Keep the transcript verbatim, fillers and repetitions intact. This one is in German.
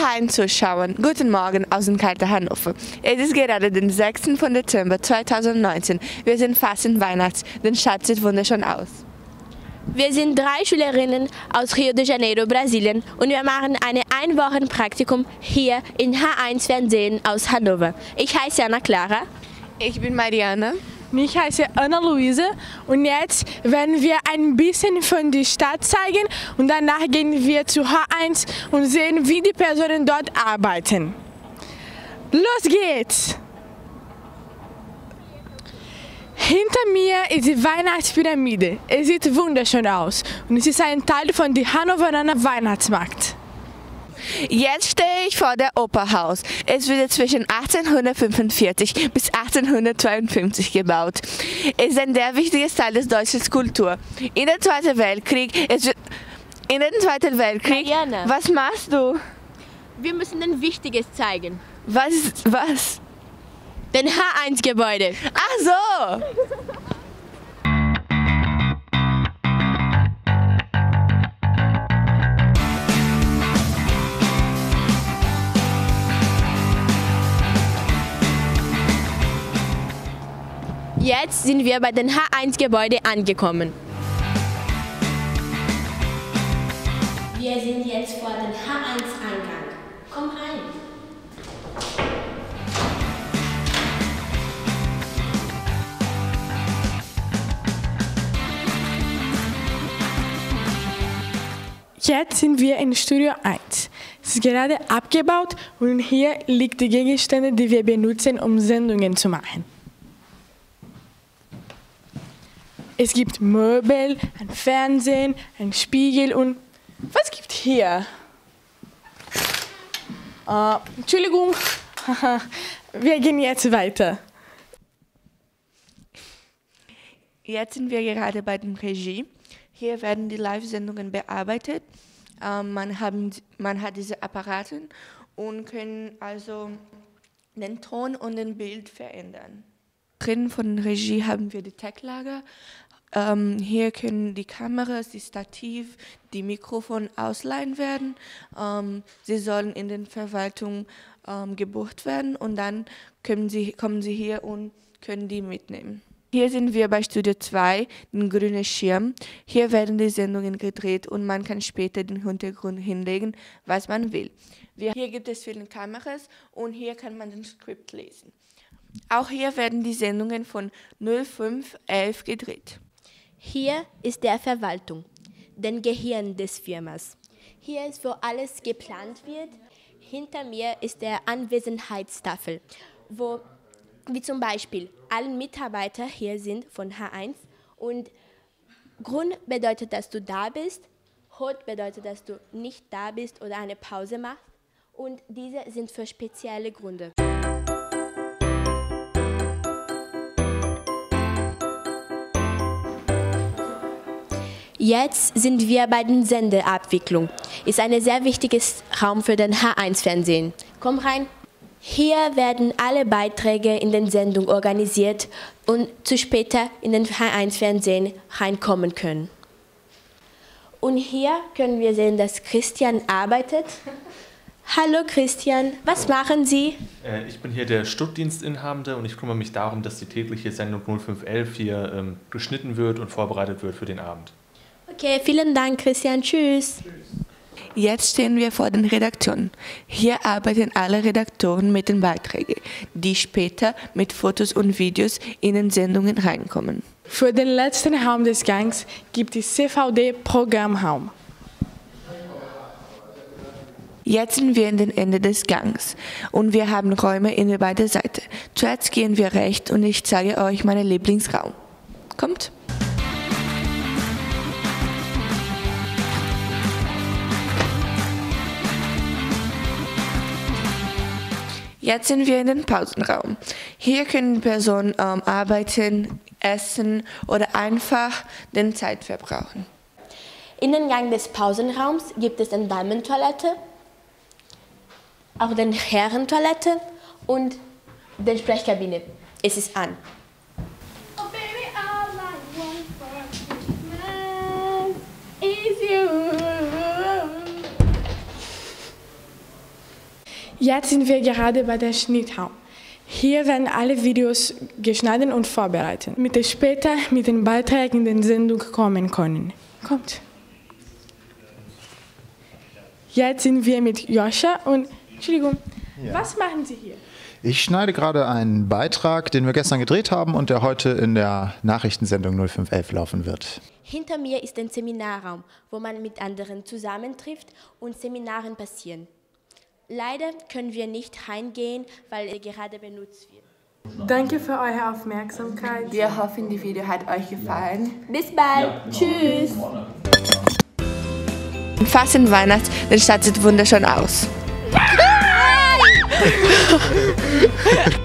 allen Zuschauern, guten Morgen aus dem kalten Hannover. Es ist gerade der sechste Dezember zweitausendneunzehn. Wir sind fast in Weihnachts, die Stadt sieht wunderschön aus. Wir sind drei Schülerinnen aus Rio de Janeiro, Brasilien und wir machen ein Einwochenpraktikum hier in H eins Fernsehen aus Hannover. Ich heiße Anna Clara. Ich bin Mariana. Ich heiße Anna-Luise und jetzt werden wir ein bisschen von der Stadt zeigen und danach gehen wir zu H eins und sehen, wie die Personen dort arbeiten. Los geht's! Hinter mir ist die Weihnachtspyramide. Es sieht wunderschön aus und es ist ein Teil von dem Hannoveraner Weihnachtsmarkt. Jetzt stehe ich vor der Operhaus. Es wurde zwischen achtzehnhundertfünfundvierzig bis achtzehnhundertzweiundfünfzig gebaut. Es ist ein sehr wichtiges Teil des deutschen Kultur. In der Zweiten Weltkrieg, es wird, in den Zweiten Weltkrieg, Mariana. Was machst du? Wir müssen ein Wichtiges zeigen. Was, was? Den H eins Gebäude. Ach so! Jetzt sind wir bei den H eins Gebäude angekommen. Wir sind jetzt vor dem H eins Eingang. Komm rein. Jetzt sind wir in Studio eins. Es ist gerade abgebaut und hier liegen die Gegenstände, die wir benutzen, um Sendungen zu machen. Es gibt Möbel, ein Fernsehen, ein Spiegel und was gibt es hier? Uh, Entschuldigung, wir gehen jetzt weiter. Jetzt sind wir gerade bei der Regie. Hier werden die Live-Sendungen bearbeitet. Ähm, man, haben, man hat diese Apparate und kann also den Ton und den Bild verändern. Drin von der Regie haben wir die Techlager. Ähm, hier können die Kameras, die Stativ, die Mikrofone ausleihen werden. Ähm, sie sollen in den Verwaltung ähm, gebucht werden und dann können sie, kommen sie hier und können die mitnehmen. Hier sind wir bei Studio zwei, den grünen Schirm. Hier werden die Sendungen gedreht und man kann später den Hintergrund hinlegen, was man will. Wir, hier gibt es viele Kameras und hier kann man den Skript lesen. Auch hier werden die Sendungen von null fünf elf gedreht. Hier ist der Verwaltung, den Gehirn des Firmas. Hier ist, wo alles geplant wird. Hinter mir ist der Anwesenheitstafel, wo wie zum Beispiel alle Mitarbeiter hier sind von H eins und Grund bedeutet, dass du da bist, Rot bedeutet, dass du nicht da bist oder eine Pause machst und diese sind für spezielle Gründe. Jetzt sind wir bei der Sendeabwicklung. Ist ein sehr wichtiges Raum für den H eins Fernsehen. Komm rein. Hier werden alle Beiträge in den Sendungen organisiert und zu später in den H eins Fernsehen reinkommen können. Und hier können wir sehen, dass Christian arbeitet. Hallo Christian, was machen Sie? Äh, ich bin hier der Stuttdienstinhabende und ich kümmere mich darum, dass die tägliche Sendung null fünf elf hier ähm, geschnitten wird und vorbereitet wird für den Abend. Okay, vielen Dank Christian, tschüss. Tschüss. Jetzt stehen wir vor den Redaktionen. Hier arbeiten alle Redaktoren mit den Beiträgen, die später mit Fotos und Videos in den Sendungen reinkommen. Für den letzten Raum des Gangs gibt es C V D-Programmraum. Jetzt sind wir in den Ende des Gangs und wir haben Räume in beide Seiten. Zuerst gehen wir rechts und ich zeige euch meinen Lieblingsraum. Kommt! Jetzt sind wir in den Pausenraum. Hier können Personen ähm, arbeiten, essen oder einfach den Zeit verbrauchen. In den Gang des Pausenraums gibt es eine Damentoilette, auch den Herrentoilette und die Sprechkabine. Es ist an. Oh baby, all I want for Christmas is you. Jetzt sind wir gerade bei der Schnittraum. Hier werden alle Videos geschnitten und vorbereitet, damit wir später mit den Beiträgen in die Sendung kommen können. Kommt. Jetzt sind wir mit Joscha und, Entschuldigung, ja. Was machen Sie hier? Ich schneide gerade einen Beitrag, den wir gestern gedreht haben und der heute in der Nachrichtensendung null fünf elf laufen wird. Hinter mir ist ein Seminarraum, wo man mit anderen zusammentrifft und Seminaren passieren. Leider können wir nicht heimgehen, weil er gerade benutzt wird. Danke für eure Aufmerksamkeit. Wir hoffen, die Video hat euch gefallen. Bis bald. Ja. Tschüss. Fast in Weihnachten, die Stadt sieht wunderschön aus.